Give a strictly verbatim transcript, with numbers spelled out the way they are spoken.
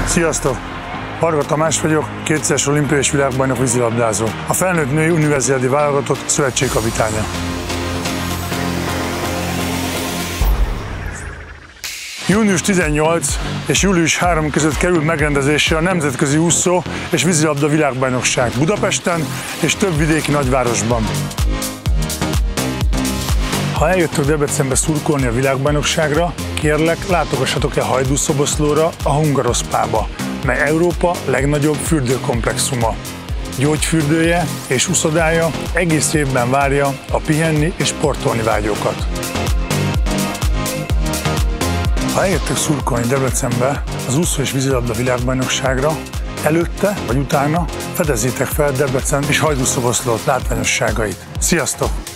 Sziasztok! Varga Tamás vagyok, kétszeres olimpiai és világbajnok vízilabdázó. A felnőtt női univerziádi válogatott szövetségkapitánya. június tizennyolc és július harmadika között kerül megrendezésre a Nemzetközi úszó és vízilabda világbajnokság Budapesten és több vidéki nagyvárosban. Ha eljöttök Debrecenbe szurkolni a világbajnokságra, kérlek, látogassatok el Hajdúszoboszlóra, a Hungarospába, mely Európa legnagyobb fürdőkomplexuma. Gyógyfürdője és uszodája egész évben várja a pihenni és sportolni vágyókat. Ha eljöttök szurkolni Debrecenbe az úszó és vízilabda világbajnokságra, előtte vagy utána fedezzétek fel Debrecen és Hajdúszoboszló látványosságait. Sziasztok!